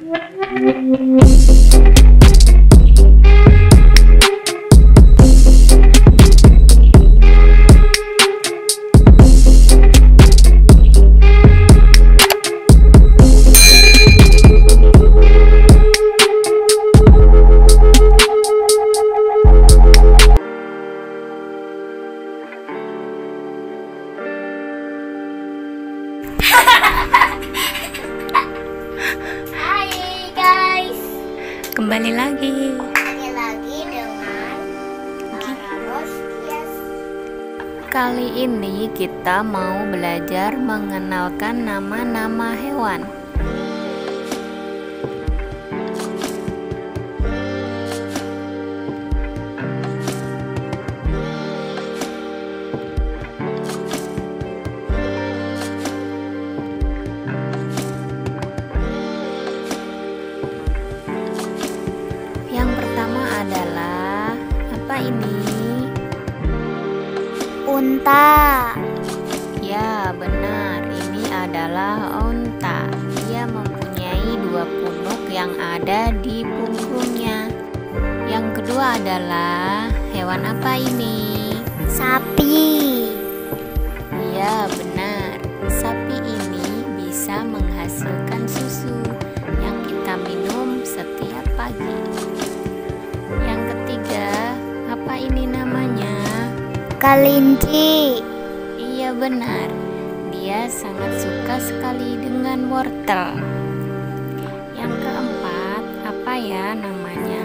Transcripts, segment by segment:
Hai guys, Kembali lagi dengan Rostias. Kali ini kita mau belajar mengenalkan nama-nama hewan. Yang pertama adalah apa ini? Unta. Ya, benar. Ini adalah unta. Dia mempunyai 2 punuk yang ada di punggungnya. Yang kedua adalah hewan apa ini? Sapi. Ya, benar. Sapi ini bisa menghasilkan susu yang kita minum setiap pagi. Yang ketiga, apa ini namanya? Kelinci. Iya, benar. Dia sangat suka sekali dengan wortel. Yang keempat, apa ya namanya?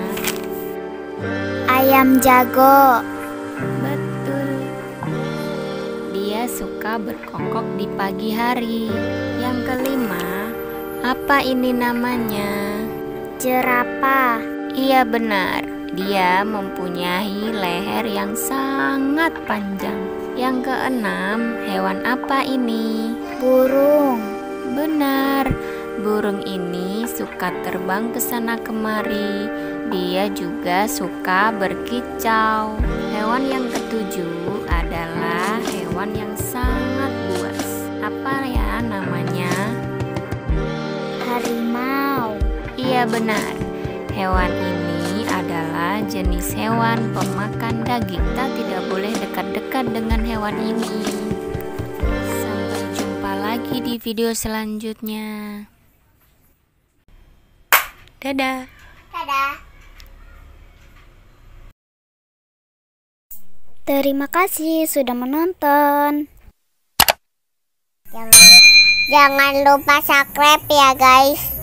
Ayam jago. Betul. Dia suka berkokok di pagi hari. Yang kelima, apa ini namanya? Jerapah. Iya, benar. Dia mempunyai leher yang sangat panjang. Yang keenam, hewan apa ini? Burung. Benar. Burung ini suka terbang ke sana kemari. Dia juga suka berkicau. Hewan yang ketujuh adalah hewan yang sangat buas. Apa ya namanya? Harimau. Iya, benar. Hewan ini adalah jenis hewan pemakan daging. Kita tidak boleh dekat-dekat dengan hewan ini. Sampai jumpa lagi di video selanjutnya. Dadah. Dadah. Terima kasih sudah menonton. Jangan lupa subscribe ya guys.